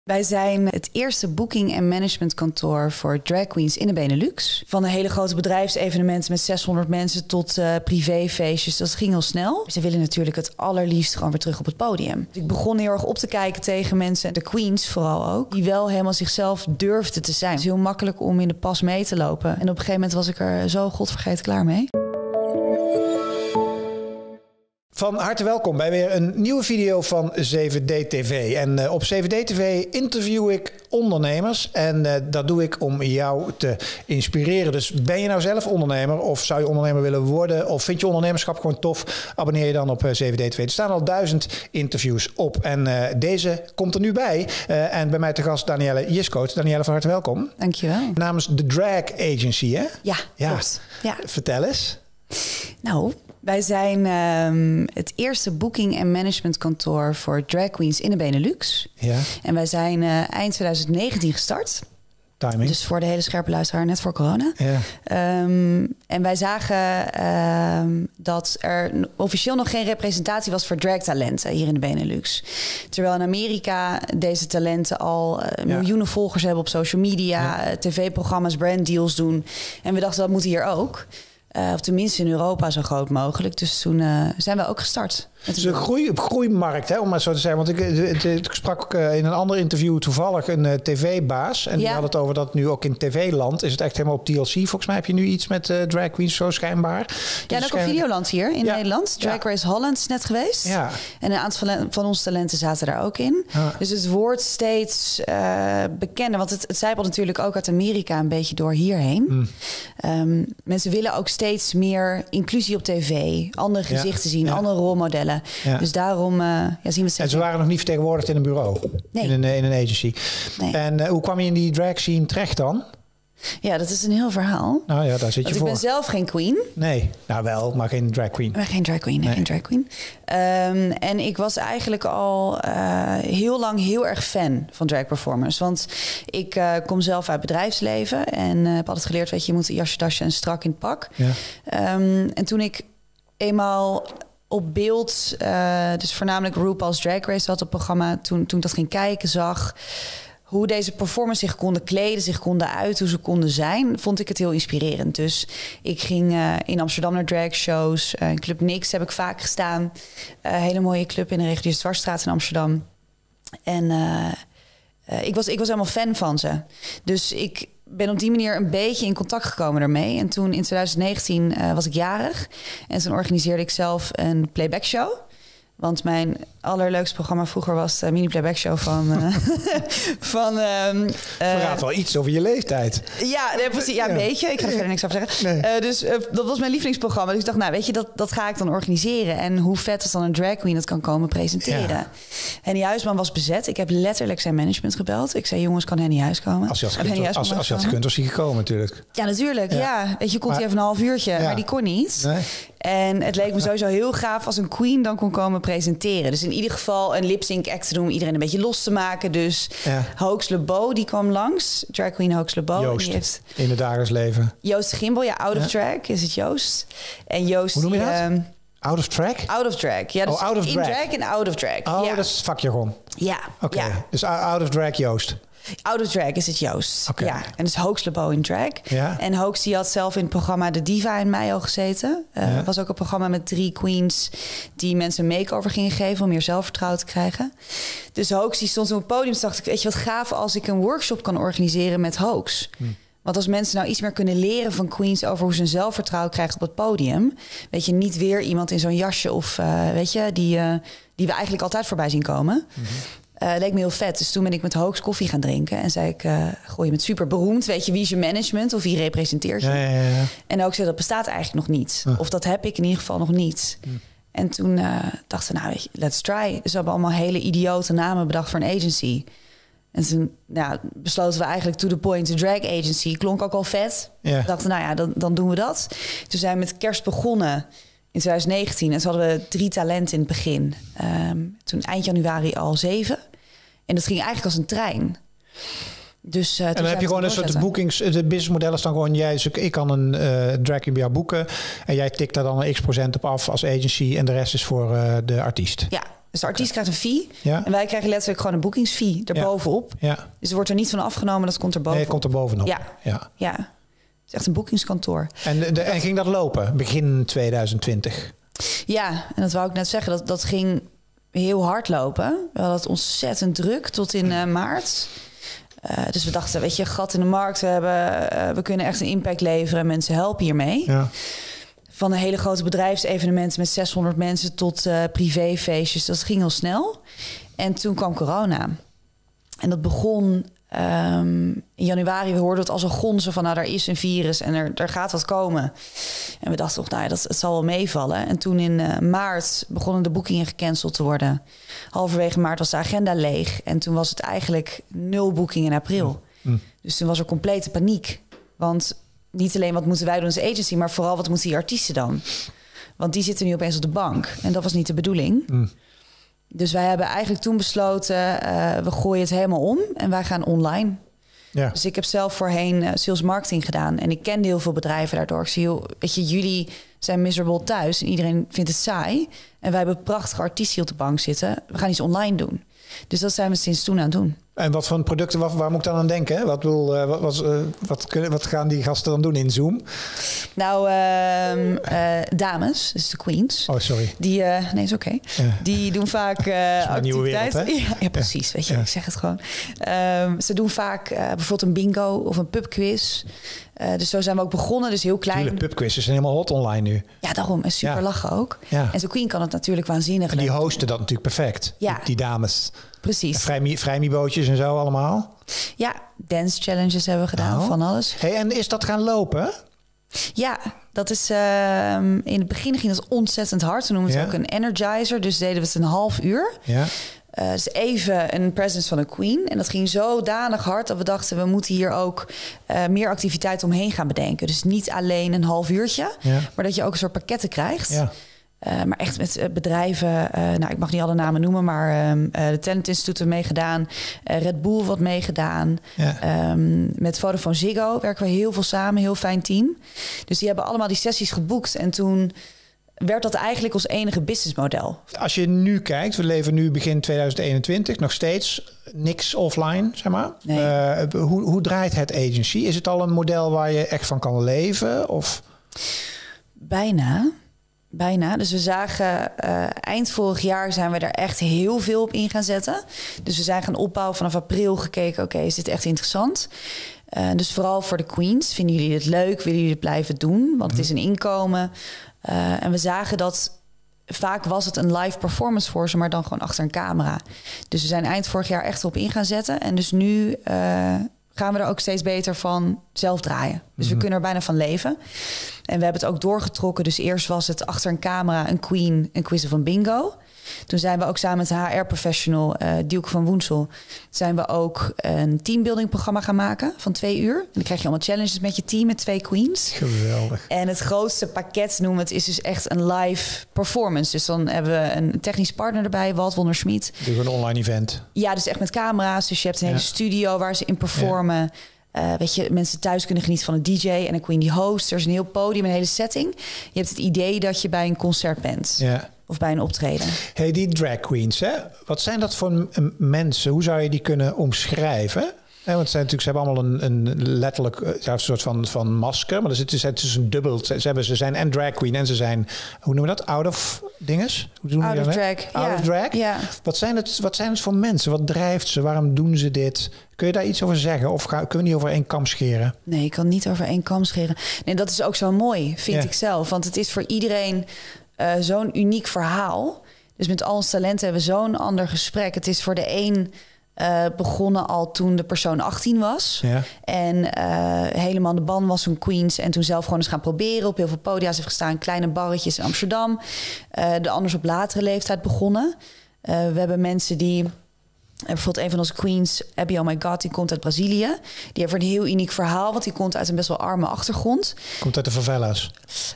Wij zijn het eerste booking- en managementkantoor voor drag queens in de Benelux. Van de hele grote bedrijfsevenementen met 600 mensen tot privéfeestjes. Dat ging heel snel. Ze willen natuurlijk het allerliefst gewoon weer terug op het podium. Dus ik begon heel erg op te kijken tegen mensen, de queens vooral ook, die wel helemaal zichzelf durfden te zijn. Het is heel makkelijk om in de pas mee te lopen. En op een gegeven moment was ik er zo godvergeten klaar mee. Van harte welkom bij weer een nieuwe video van 7D TV. En op 7D TV interview ik ondernemers. En dat doe ik om jou te inspireren. Dus ben je nou zelf ondernemer of zou je ondernemer willen worden? Of vind je ondernemerschap gewoon tof? Abonneer je dan op 7D TV. Er staan al 1000 interviews op. En deze komt er nu bij. En bij mij te gast Danielle Jiskoot. Danielle, van harte welkom. Dankjewel. Namens de Drag Agency, hè? Ja, klopt. Ja. Vertel eens. Nou, wij zijn het eerste booking- en managementkantoor voor drag queens in de Benelux. Ja. En wij zijn eind 2019 gestart. Timing. Dus voor de hele scherpe luisteraar, net voor corona. Ja. En wij zagen dat er officieel nog geen representatie was voor dragtalenten hier in de Benelux. Terwijl in Amerika deze talenten al miljoenen volgers hebben op social media, tv-programma's, branddeals doen. En we dachten, dat moet hier ook. Of tenminste in Europa zo groot mogelijk. Dus toen zijn we ook gestart. Het is een groeimarkt, hè, om maar zo te zeggen. Want ik sprak in een ander interview toevallig een tv-baas. En die had het over dat nu ook in tv-land is het echt helemaal op TLC. Volgens mij heb je nu iets met drag queens zo schijnbaar. Ja, en ook op Videoland hier in Nederland. Drag Race Holland is net geweest. Ja. En een aantal van onze talenten zaten daar ook in. Ja. Dus het wordt steeds bekender. Want het zijpelt natuurlijk ook uit Amerika een beetje door hierheen. Mensen willen ook steeds meer inclusie op tv. Andere gezichten zien, andere rolmodellen. Ja. Dus daarom zien we het steeds. En ze waren nog niet vertegenwoordigd in een bureau? Nee. In een agency? Nee. En hoe kwam je in die drag scene terecht dan? Ja, dat is een heel verhaal. Nou ja, daar zit je voor. Ik ben zelf geen queen. Nee, nou wel, maar geen drag queen. Maar geen drag queen, nee. Geen drag queen. En ik was eigenlijk al heel lang heel erg fan van drag performers. Want ik kom zelf uit bedrijfsleven en heb altijd geleerd, weet je, je moet een jasje, dasje en strak in het pak. Ja. En toen ik eenmaal op beeld, dus voornamelijk RuPaul's Drag Race had het programma, toen ik dat ging kijken, zag hoe deze performers zich konden kleden, zich konden uiten, hoe ze konden zijn, vond ik het heel inspirerend. Dus ik ging in Amsterdam naar dragshows. In Club Nix heb ik vaak gestaan. Hele mooie club in de regio Dwarsstraat in Amsterdam. En ik was helemaal fan van ze. Dus ik ben op die manier een beetje in contact gekomen daarmee. En toen in 2019 was ik jarig. En toen organiseerde ik zelf een playback show. Want mijn allerleukste programma vroeger was de mini-playback show van... Verraad wel iets over je leeftijd. Ja, precies. Ja, een beetje. Ik ga er verder niks over zeggen. Nee. Dus dat was mijn lievelingsprogramma. Dus ik dacht, nou weet je, dat ga ik dan organiseren. En hoe vet is dan een drag queen dat kan komen presenteren. Ja. Henny Huisman was bezet. Ik heb letterlijk zijn management gebeld. Ik zei, jongens, kan Henny Huis komen? Als je had gekund, was hij gekomen natuurlijk. Ja, natuurlijk. Ja. Weet je, komt hij even een half uurtje. Ja. Maar die kon niet. Nee. En het leek me sowieso heel gaaf als een queen dan kon komen presenteren. Dus in ieder geval een lip-sync act te doen om iedereen een beetje los te maken. Dus Hoax Lebo, die kwam langs. Drag queen Hoax Lebo. Joost, die heeft in het dagelijks leven. Joost Gimbel, out of drag is het Joost. En Joost... Hoe noem je dat? Out of drag? Out of drag. Ja, dus out of in drag en out of drag. Oh, dat is vakjargon. Ja. Oké, ja. Dus out of drag Joost. Out of drag is het Joost. Okay. Ja, en dus Hoax Lebo in drag. Ja. En Hoax die had zelf in het programma De Diva in mei al gezeten. Was ook een programma met 3 queens die mensen een make-over gingen geven om meer zelfvertrouwen te krijgen. Dus Hoax die stond op het podium. Dacht ik, weet je wat gaaf als ik een workshop kan organiseren met Hoax. Want als mensen nou iets meer kunnen leren van queens over hoe ze een zelfvertrouwen krijgen op het podium. Weet je, niet weer iemand in zo'n jasje of weet je, die we eigenlijk altijd voorbij zien komen. Leek me heel vet. Dus toen ben ik met Hoax koffie gaan drinken. En zei ik, goh, je bent super beroemd. Weet je, wie is je management of wie representeert je? Ja. En ook zei, dat bestaat eigenlijk nog niet. Of dat heb ik in ieder geval nog niet. En toen dachten we, nou, weet je, let's try. Dus we hebben allemaal hele idiote namen bedacht voor een agency. En toen besloten we eigenlijk to the point, de drag agency. Klonk ook al vet. We dachten, nou ja, dan doen we dat. Toen zijn we met kerst begonnen in 2019. En toen hadden we 3 talenten in het begin. Toen eind januari al 7. En dat ging eigenlijk als een trein. Dus, en dan heb je gewoon een soort boekings... De businessmodel is dan gewoon... ik kan een drag queen bij jou boeken. En jij tikt daar dan een x% op af als agency. En de rest is voor de artiest. Ja. Dus de artiest krijgt een fee. Ja. En wij krijgen letterlijk gewoon een boekingsfee erbovenop. Ja. Dus er wordt er niet van afgenomen, dat komt er bovenop. Nee, het komt er bovenop. Ja. Het is echt een boekingskantoor. En ging dat lopen, begin 2020? Ja, en dat wou ik net zeggen. Dat ging heel hard lopen. We hadden het ontzettend druk tot in maart. Dus we dachten, weet je, gat in de markt. We kunnen echt een impact leveren en mensen helpen hiermee. Ja. Van een hele grote bedrijfsevenementen met 600 mensen tot privéfeestjes. Dat ging heel snel. En toen kwam corona. En dat begon in januari. We hoorden het als een gonzen van, er is een virus en er gaat wat komen. En we dachten toch, het zal wel meevallen. En toen in maart begonnen de boekingen gecanceld te worden. Halverwege maart was de agenda leeg. En toen was het eigenlijk 0 boekingen in april. Dus toen was er complete paniek. Want niet alleen wat moeten wij doen als agency, maar vooral wat moeten die artiesten dan? Want die zitten nu opeens op de bank. En dat was niet de bedoeling. Dus wij hebben eigenlijk toen besloten, we gooien het helemaal om en wij gaan online. Ja. Dus ik heb zelf voorheen sales marketing gedaan. En ik kende heel veel bedrijven daardoor. Ik zie, weet je, jullie zijn miserable thuis en iedereen vindt het saai. En wij hebben prachtige artiesten op de bank zitten. We gaan iets online doen. Dus dat zijn we sinds toen aan het doen. En wat voor producten, waar moet ik dan aan denken? Wat gaan die gasten dan doen in Zoom? Nou, dames, dus de queens. Oh, sorry. Die, nee, is oké. Ja. Die doen vaak activiteiten. Ja, precies. Weet je, ik zeg het gewoon. Ze doen vaak bijvoorbeeld een bingo of een pubquiz. Dus zo zijn we ook begonnen. Dus heel klein. Tuurlijk, pubquizzes zijn helemaal hot online nu. Ja, daarom. En super lachen ook. Ja. En zo'n queen kan het natuurlijk waanzinnig. En die hosten dat natuurlijk perfect. Ja. Die dames. Precies. Vrijmibootjes en zo allemaal. Ja, dance challenges hebben we gedaan, van alles. Hey, en is dat gaan lopen? Ja, dat is in het begin ging dat ontzettend hard. Toen noemen we het ook een energizer. Dus deden we het een half uur. Ja. Dus even een presence van een queen. En dat ging zodanig hard dat we dachten, we moeten hier ook meer activiteit omheen gaan bedenken. Dus niet alleen een half uurtje, maar dat je ook een soort pakketten krijgt. Ja. Maar echt met bedrijven, ik mag niet alle namen noemen, maar de Talent Institute heeft meegedaan. Red Bull wat meegedaan. Ja. Met Vodafone Ziggo werken we heel veel samen, heel fijn team. Dus die hebben allemaal die sessies geboekt. En toen werd dat eigenlijk ons enige businessmodel. Als je nu kijkt, we leven nu begin 2021, nog steeds niks offline, zeg maar. Nee. Hoe draait het agency? Is het al een model waar je echt van kan leven? Of? Bijna. Dus we zagen eind vorig jaar zijn we er echt heel veel op in gaan zetten. Dus we zijn gaan opbouwen vanaf april gekeken, oké, is dit echt interessant? Dus vooral voor de queens. Vinden jullie het leuk? Willen jullie het blijven doen? Want het is een inkomen. En we zagen dat vaak was het een live performance voor ze, maar dan gewoon achter een camera. Dus we zijn eind vorig jaar echt op in gaan zetten. En dus nu gaan we er ook steeds beter van zelf draaien. Dus we kunnen er bijna van leven. En we hebben het ook doorgetrokken. Dus eerst was het achter een camera een queen, een quiz of een bingo. Toen zijn we ook samen met de HR-professional Dielke van Woensel, zijn we ook een teambuilding programma gaan maken van 2 uur. En dan krijg je allemaal challenges met je team met 2 queens. Geweldig. En het grootste pakket noemen we het is dus echt een live performance. Dus dan hebben we een technisch partner erbij, Walt Wonderschmidt. Doe een online event. Ja, dus echt met camera's. Dus je hebt een hele studio waar ze in performen. Weet je, mensen thuis kunnen genieten van een DJ en een queen die host. Er is een heel podium, een hele setting. Je hebt het idee dat je bij een concert bent. Ja. Of bij een optreden. Hey, die drag queens, hè? Wat zijn dat voor mensen? Hoe zou je die kunnen omschrijven? Want ze hebben allemaal een letterlijk een soort van masker. Maar het is een dubbel. Ze zijn en drag queen en ze zijn, hoe noemen we dat? Out of dinges? Out of drag. Out of drag? Ja. Wat zijn het voor mensen? Wat drijft ze? Waarom doen ze dit? Kun je daar iets over zeggen? Of kunnen we niet over één kam scheren? Nee, ik kan niet over één kam scheren. Nee, dat is ook zo mooi, vind ik zelf. Want het is voor iedereen zo'n uniek verhaal. Dus met al ons talenten hebben we zo'n ander gesprek. Het is voor de een begonnen al toen de persoon 18 was. Ja. En helemaal aan de ban was van Queens. En toen zelf gewoon eens gaan proberen. Op heel veel podia's heeft gestaan. Kleine barretjes in Amsterdam. De anders op latere leeftijd begonnen. We hebben mensen die... bijvoorbeeld een van onze queens, Abby Oh My God, die komt uit Brazilië. Die heeft een heel uniek verhaal, want die komt uit een best wel arme achtergrond. Komt uit de favela's?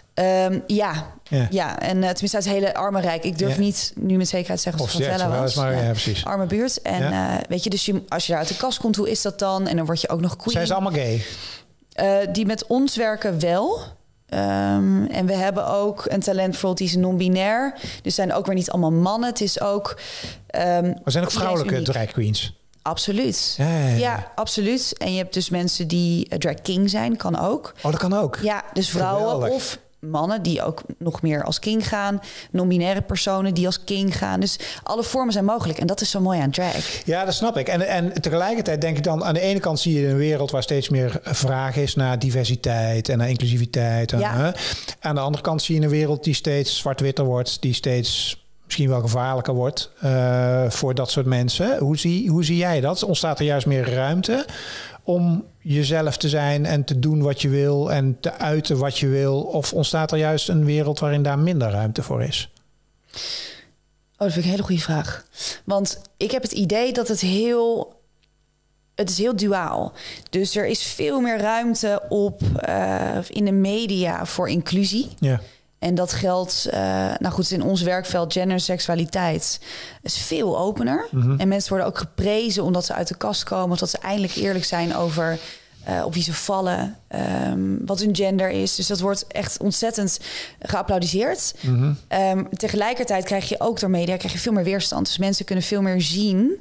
Ja. En tenminste uit het hele arme rijk. Ik durf niet nu met zekerheid te zeggen of het favela was. Maar, precies. Arme buurt. En weet je, dus als je daar uit de kast komt, hoe is dat dan? En dan word je ook nog queen. Zijn ze allemaal gay? Die met ons werken wel. En we hebben ook een talent bijvoorbeeld die is non-binair. Dus zijn ook weer niet allemaal mannen. Het is ook... er zijn ook vrouwelijke drag queens. Absoluut. Ja. Ja, absoluut. En je hebt dus mensen die drag king zijn, kan ook. Oh, dat kan ook? Ja, dus vrouwen geweldig. Of mannen die ook nog meer als king gaan. Non-binaire personen die als king gaan. Dus alle vormen zijn mogelijk. En dat is zo mooi aan drag. Ja, dat snap ik. En tegelijkertijd denk ik dan... aan de ene kant zie je een wereld waar steeds meer vraag is naar diversiteit en naar inclusiviteit. Aan de andere kant zie je een wereld die steeds zwart-witter wordt. Die steeds misschien wel gevaarlijker wordt voor dat soort mensen. Hoe zie jij dat? Ontstaat er juist meer ruimte om jezelf te zijn en te doen wat je wil en te uiten wat je wil? Of ontstaat er juist een wereld waarin daar minder ruimte voor is? Oh, dat vind ik een hele goede vraag. Want ik heb het idee dat het is heel duaal. Dus er is veel meer ruimte in de media voor inclusie. Ja. En dat geldt, in ons werkveld gender, seksualiteit is veel opener. Mm-hmm. En mensen worden ook geprezen omdat ze uit de kast komen, omdat ze eindelijk eerlijk zijn over op wie ze vallen, wat hun gender is. Dus dat wordt echt ontzettend geapplaudiseerd. Mm-hmm. Tegelijkertijd krijg je ook door media veel meer weerstand. Dus mensen kunnen veel meer zien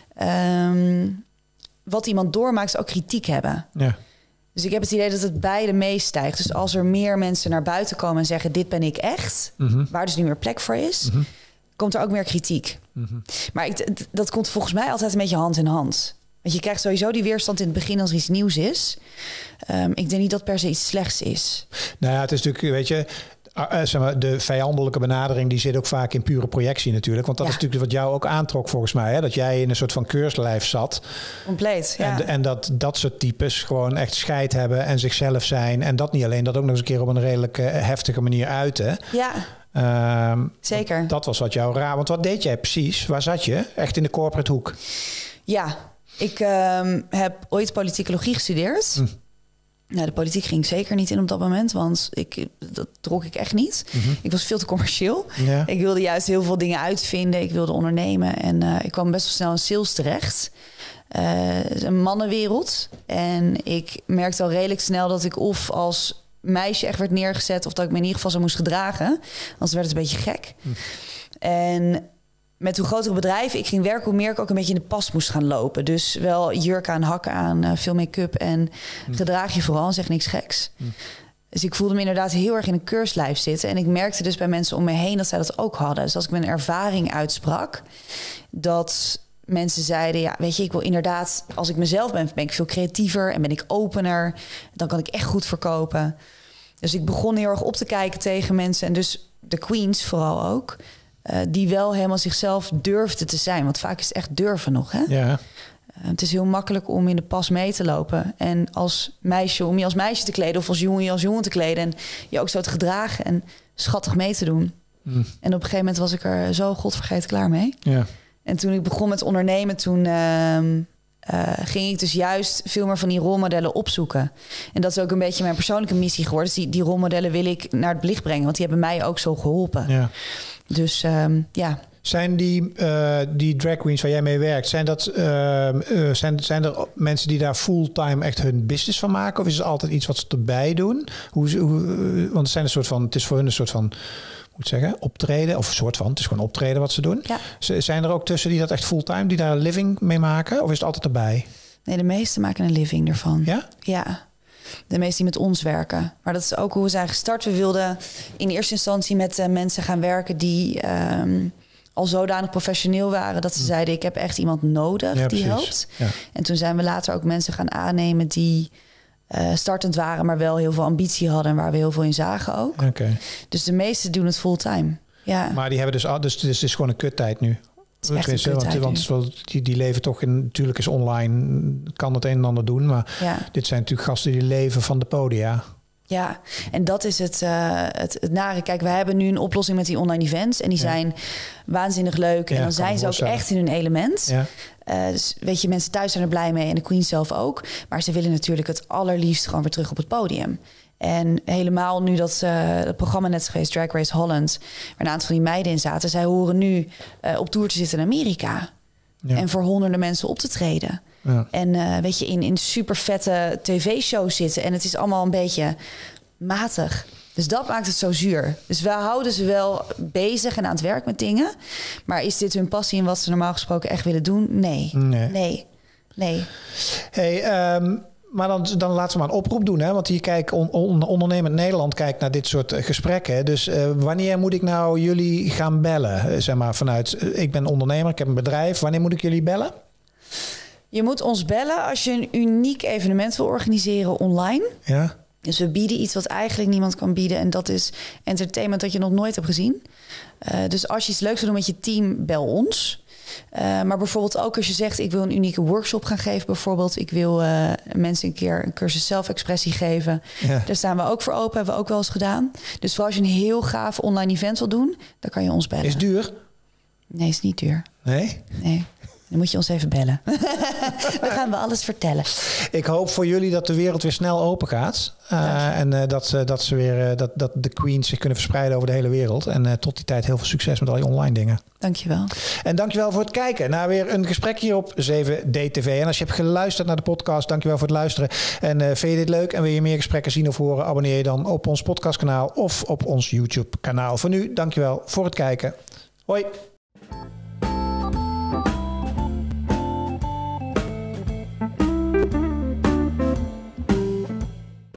wat iemand doormaakt, ze ook kritiek hebben. Ja. Dus ik heb het idee dat het beide meestijgt. Dus als er meer mensen naar buiten komen en zeggen... dit ben ik echt, waar dus nu meer plek voor is... komt er ook meer kritiek. Maar dat komt volgens mij altijd een beetje hand in hand. Want je krijgt sowieso die weerstand in het begin als er iets nieuws is. Ik denk niet dat per se iets slechts is. Nou ja, het is natuurlijk, weet je... zeg maar, de vijandelijke benadering die zit ook vaak in pure projectie natuurlijk. Want dat is natuurlijk wat jou ook aantrok volgens mij. Hè? Dat jij in een soort van keurslijf zat. Compleet, ja. En dat soort types gewoon echt scheid hebben en zichzelf zijn. En dat niet alleen, dat ook nog eens een keer op een redelijk heftige manier uiten. Ja, zeker. Dat was wat jou raar. Want wat deed jij precies? Waar zat je? Echt in de corporate hoek? Ja, ik heb ooit politicologie gestudeerd. Nou, de politiek ging zeker niet in op dat moment, want dat trok ik echt niet. Ik was veel te commercieel. Ja. Ik wilde juist heel veel dingen uitvinden. Ik wilde ondernemen en ik kwam best wel snel in sales terecht. Het is een mannenwereld. En ik merkte al redelijk snel dat ik of als meisje echt werd neergezet... of dat ik me in ieder geval zo moest gedragen. Anders werd het een beetje gek. En met hoe grotere bedrijven ik ging werken... hoe meer ik ook een beetje in de pas moest gaan lopen. Dus wel jurk aan, hakken aan, veel make-up... en gedraag je vooral en zeg niks geks. Dus ik voelde me inderdaad heel erg in een keurslijf zitten. En ik merkte dus bij mensen om me heen dat zij dat ook hadden. Dus als ik mijn ervaring uitsprak... dat mensen zeiden, ja, weet je, ik wil inderdaad... als ik mezelf ben ik veel creatiever en ben ik opener. Dan kan ik echt goed verkopen. Dus ik begon heel erg op te kijken tegen mensen. En dus de queens vooral ook... die wel helemaal zichzelf durfden te zijn. Want vaak is het echt durven nog, hè? Ja. Het is heel makkelijk om in de pas mee te lopen. En als meisje, om je als meisje te kleden... of als jongen je als jongen te kleden... en je ook zo te gedragen en schattig mee te doen. En op een gegeven moment was ik er zo godvergeten klaar mee. Ja. En toen ik begon met ondernemen... toen ging ik dus juist veel meer van die rolmodellen opzoeken. En dat is ook een beetje mijn persoonlijke missie geworden. Dus die rolmodellen wil ik naar het licht brengen. Want die hebben mij ook zo geholpen. Ja. Dus ja... Zijn die drag queens waar jij mee werkt, zijn er mensen die daar fulltime echt hun business van maken? Of is het altijd iets wat ze erbij doen? Want het zijn een soort van, het is voor hun een soort van, moet ik zeggen, optreden. Of een soort van, het is gewoon optreden wat ze doen. Ja. Zijn er ook tussen die dat echt fulltime, die daar een living mee maken? Of is het altijd erbij? Nee, de meesten maken een living ervan. Ja? Ja. De meesten die met ons werken. Maar dat is ook hoe we zijn gestart. We wilden in eerste instantie met mensen gaan werken die al zodanig professioneel waren dat ze zeiden, ik heb echt iemand nodig die helpt. Ja. En toen zijn we later ook mensen gaan aannemen die startend waren, maar wel heel veel ambitie hadden en waar we heel veel in zagen ook. Okay. Dus de meesten doen het fulltime. Ja. Maar die hebben dus het is gewoon een kuttijd nu. Want die leven toch natuurlijk is online, kan het een en ander doen. Maar dit zijn natuurlijk gasten die leven van de podia. Ja, en dat is het nare. Kijk, we hebben nu een oplossing met die online events. En die zijn waanzinnig leuk. En dan zijn ze ook echt in hun element. Ja. Dus weet je, mensen thuis zijn er blij mee. En de queen zelf ook. Maar ze willen natuurlijk het allerliefst gewoon weer terug op het podium. En helemaal nu dat het programma net is geweest, Drag Race Holland, waar een aantal van die meiden in zaten. Zij horen nu op tour te zitten in Amerika. Ja. En voor honderden mensen op te treden. Ja. En weet je, in super vette tv-shows zitten. En het is allemaal een beetje matig. Dus dat maakt het zo zuur. Dus we houden ze wel bezig en aan het werk met dingen. Maar is dit hun passie en wat ze normaal gesproken echt willen doen? Nee. Hey, maar dan laten we maar een oproep doen. Hè? Want hier kijkt Ondernemend Nederland kijkt naar dit soort gesprekken. Dus wanneer moet ik nou jullie gaan bellen? Zeg maar vanuit, ik ben ondernemer, ik heb een bedrijf. Wanneer moet ik jullie bellen? Je moet ons bellen als je een uniek evenement wil organiseren online. Ja. Dus we bieden iets wat eigenlijk niemand kan bieden. En dat is entertainment dat je nog nooit hebt gezien. Dus als je iets leuks wil doen met je team, bel ons. Maar bijvoorbeeld ook als je zegt, ik wil een unieke workshop gaan geven. Bijvoorbeeld, ik wil mensen een keer een cursus zelfexpressie geven. Ja. Daar staan we ook voor open, hebben we ook wel eens gedaan. Dus vooral als je een heel gaaf online event wil doen, dan kan je ons bellen. Is het duur? Nee, is niet duur. Nee? Dan moet je ons even bellen. Dan gaan we alles vertellen. Ik hoop voor jullie dat de wereld weer snel open gaat. En dat de queens zich kunnen verspreiden over de hele wereld. En tot die tijd heel veel succes met al die online dingen. Dankjewel. En dankjewel voor het kijken naar weer een gesprek hier op 7D-TV. En als je hebt geluisterd naar de podcast, dankjewel voor het luisteren. En vind je dit leuk en wil je meer gesprekken zien of horen, abonneer je dan op ons podcastkanaal of op ons YouTube kanaal. Voor nu, dankjewel voor het kijken. Hoi.